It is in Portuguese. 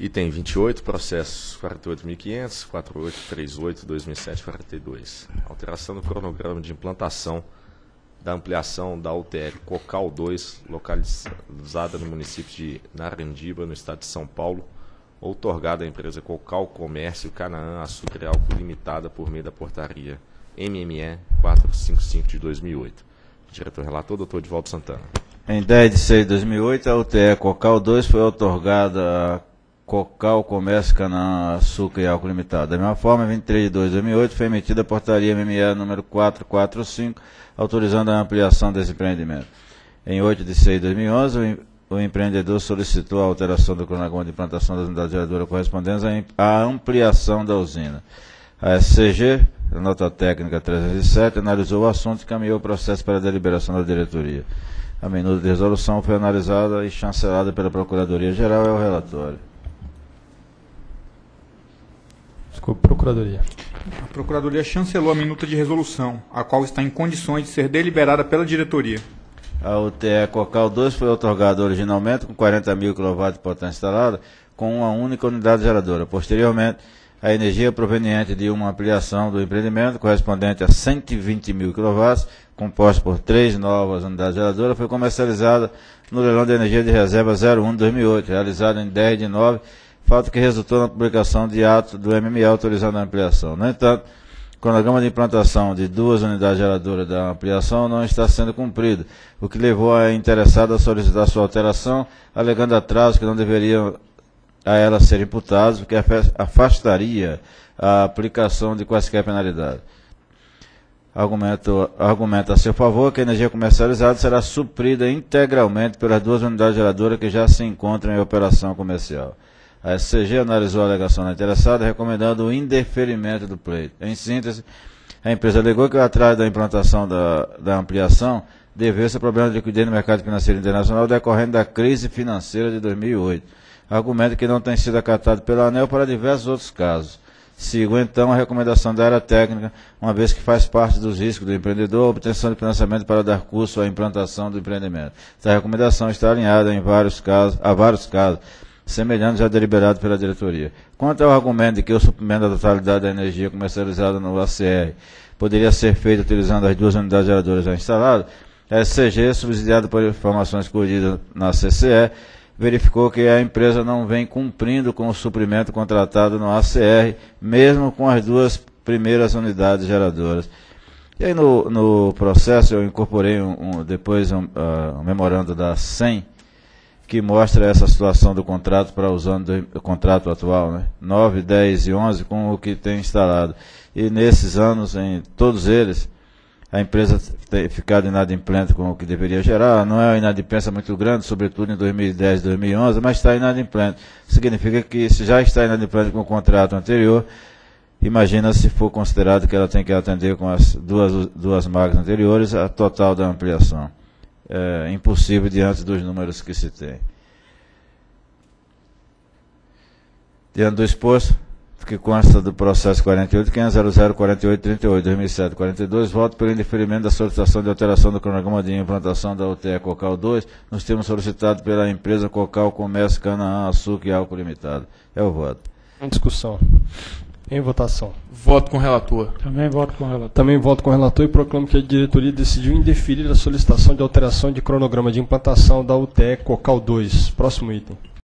Item 28, processo 48.500, 4838, 2007, 42. Alteração do cronograma de implantação da ampliação da UTR Cocal 2, localizada no município de Narandiba, no estado de São Paulo, outorgada à empresa Cocal Comércio Canaã Açúcar e Álcool Limitada por meio da portaria MME 455 de 2008. Diretor-relator, Dr. Edivaldo Santana. Em 10 de 6 de 2008, a UTR Cocal 2 foi outorgada a Cocal Comércio Canaã Açúcar e Álcool Limitada. Da mesma forma, em 23 de 2 de 2008, foi emitida a portaria MME número 445, autorizando a ampliação desse empreendimento. Em 8 de 6 de 2011, o empreendedor solicitou a alteração do cronograma de implantação das unidades geradoras correspondentes à ampliação da usina. A SCG, a nota técnica 307, analisou o assunto e caminhou o processo para a deliberação da diretoria. A minuta de resolução foi analisada e chancelada pela Procuradoria-Geral e é o relatório. Desculpa, Procuradoria. A Procuradoria chancelou a minuta de resolução, a qual está em condições de ser deliberada pela diretoria. A UTE Cocal 2 foi outorgada originalmente com 40.000 kW de potência instalada, com uma única unidade geradora. Posteriormente, a energia proveniente de uma ampliação do empreendimento, correspondente a 120.000 kW, composta por 3 novas unidades geradoras, foi comercializada no leilão de energia de reserva 01 de 2008, realizado em 10 de 9, fato que resultou na publicação de ato do MME autorizando a ampliação. No entanto, o cronograma de implantação de 2 unidades geradoras da ampliação não está sendo cumprido, o que levou a interessada a solicitar sua alteração, alegando atrasos que não deveriam a ela ser imputados, o que afastaria a aplicação de quaisquer penalidades. Argumenta a seu favor que a energia comercializada será suprida integralmente pelas 2 unidades geradoras que já se encontram em operação comercial. A SCG analisou a alegação da interessada, recomendando o indeferimento do pleito. Em síntese, a empresa alegou que o atraso da implantação da ampliação deveu-se a problemas de liquidez no mercado financeiro internacional decorrente da crise financeira de 2008. Argumento que não tem sido acatado pela ANEEL para diversos outros casos. Sigo, então, a recomendação da área técnica, uma vez que faz parte dos riscos do empreendedor a obtenção de financiamento para dar curso à implantação do empreendimento. Essa recomendação está alinhada a vários casos, semelhantes a deliberado pela diretoria. Quanto ao argumento de que o suprimento da totalidade da energia comercializada no ACR poderia ser feito utilizando as 2 unidades geradoras já instaladas, a SCG, subsidiada por informações colhidas na CCE, verificou que a empresa não vem cumprindo com o suprimento contratado no ACR, mesmo com as 2 primeiras unidades geradoras. E aí no processo eu incorporei depois um memorando da SEM, que mostra essa situação do contrato para usando o contrato atual, né? 9, 10 e 11, com o que tem instalado. E nesses anos, em todos eles, a empresa tem ficado inadimplente com o que deveria gerar. Não é uma inadimplência muito grande, sobretudo em 2010 e 2011, mas está inadimplente. Significa que se já está inadimplente com o contrato anterior, imagina se for considerado que ela tem que atender com as duas máquinas anteriores a total da ampliação. É impossível diante dos números que se tem. Diante do exposto, que consta do processo 48.500.0048.38.2007.42, voto pelo indeferimento da solicitação de alteração do cronograma de implantação da UTE Cocal 2, nos termos solicitados pela empresa Cocal Comércio Canaã Açúcar e Álcool Limitada. É o voto. Em discussão. Em votação. Voto com o relator. Também voto com o relator. Também voto com o relator e proclamo que a diretoria decidiu indeferir a solicitação de alteração de cronograma de implantação da UTE Cocal 2. Próximo item.